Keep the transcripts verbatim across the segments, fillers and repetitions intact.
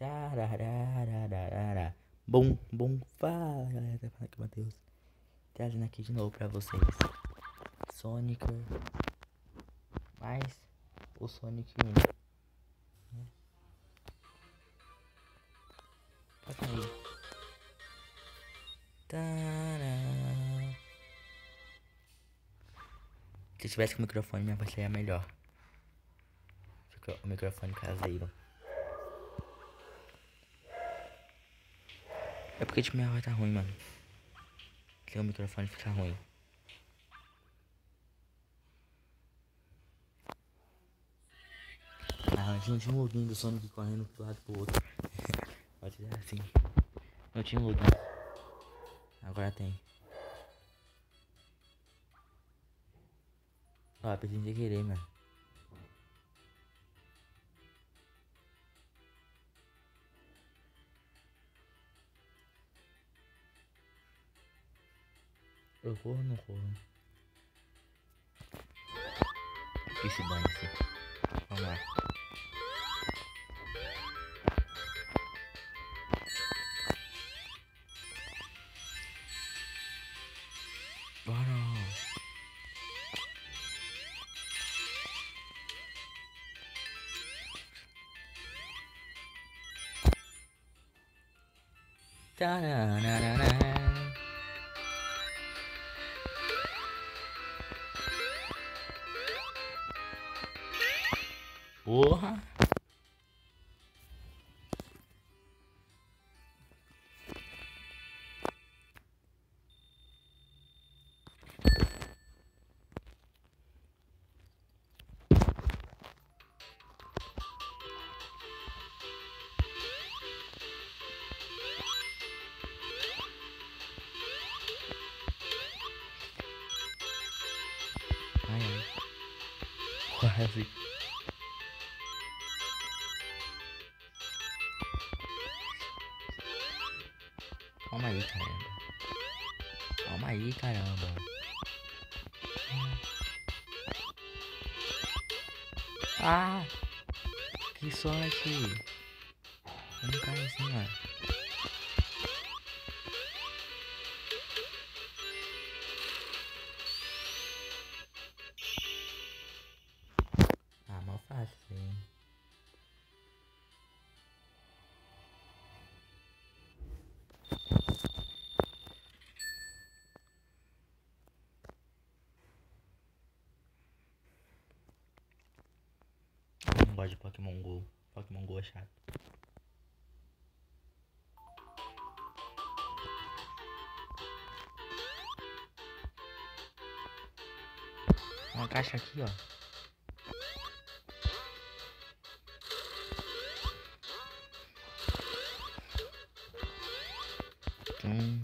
Tarararararara. Bum, bum, fala galera, tá falando aqui, Matheus. Trazendo aqui de novo pra vocês Sonic, mais o Sonic um. Passa aí. Tará. Se eu tivesse com o microfone, minha voz seria melhor. O microfone caseiro. É porque tipo, minha voz tá ruim, mano. Se o microfone fica ruim. Ah, não tinha um login do Sonic correndo pro lado pro outro. Pode ser assim. Não tinha login. Agora tem. Ó, perdi sem querer, mano. Eu corro ou não corro? Que se banhe assim. Vamos lá. Bora. Tarararara. Porra. Ai, ai. Quase. Calma aí, caramba. Calma aí, caramba. Ah! Que sorte! Eu não caio assim, mano. Ah, mal fácil, hein? Eu não gosto de Pokémon Go. Pokémon Go é chato. Uma caixa aqui, ó. Hum.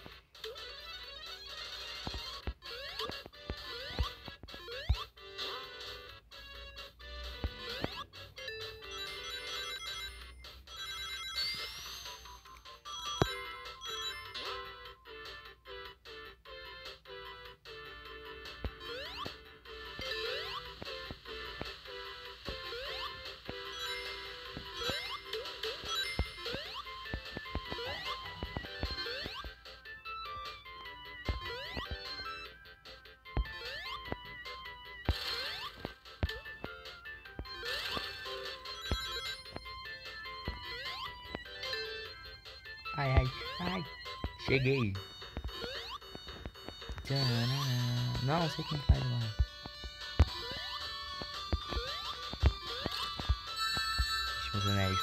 Ai, ai, ai. Cheguei. Tchananã. Não sei como faz, mano. Deixa eu meus anéis.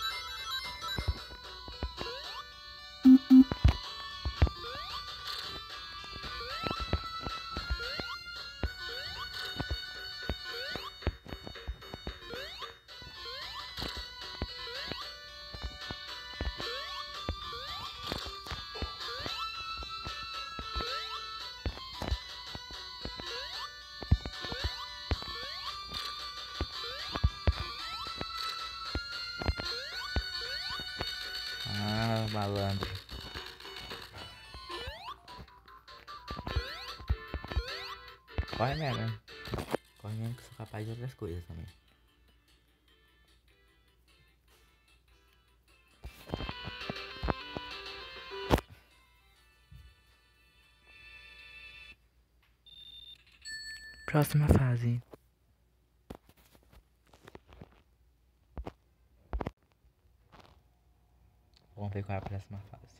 Ah, malandro. Corre mesmo. Corre mesmo que eu sou capaz de outras coisas também. Próxima fase. Vamos ver qual é a próxima fase.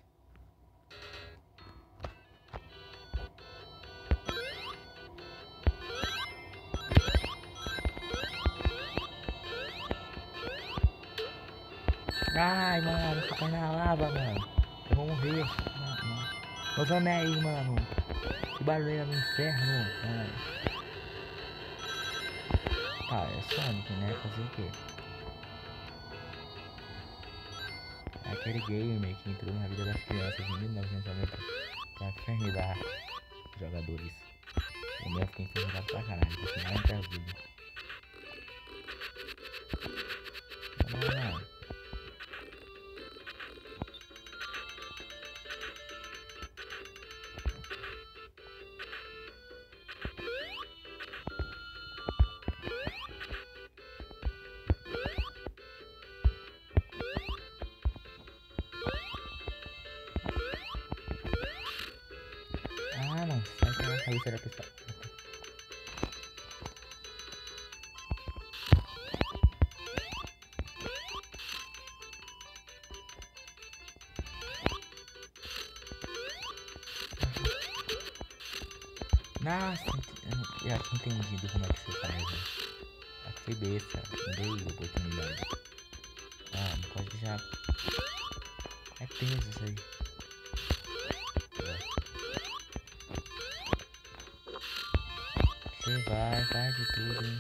Ai, mano, cai na lava, mano. Eu vou morrer. Mano. Meus anéis, mano. Que barulho no inferno. Ai. Ah, é Sonic, né? Fazer o quê? É aquele gamer que entrou na vida das crianças em mil novecentos e noventa pra infernizar jogadores. O meu fica infernizado pra caralho, porque não é até as vidas. Não, não, não. Ah, não, sai pela cabeça da pessoa. Nossa, eu já tinha entendido como é que você faz, né? Só que foi besta, não dei oportunidade. Ah, não pode deixar. É peso isso aí. Você vai, faz de tudo, hein?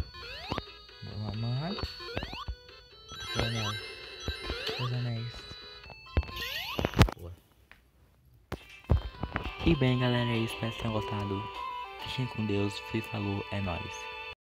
Mano. Seu anel. Seus anéis. Boa. E bem, galera, é isso. Espero que tenham gostado. Fiquem com Deus. Fui, falou, é nóis.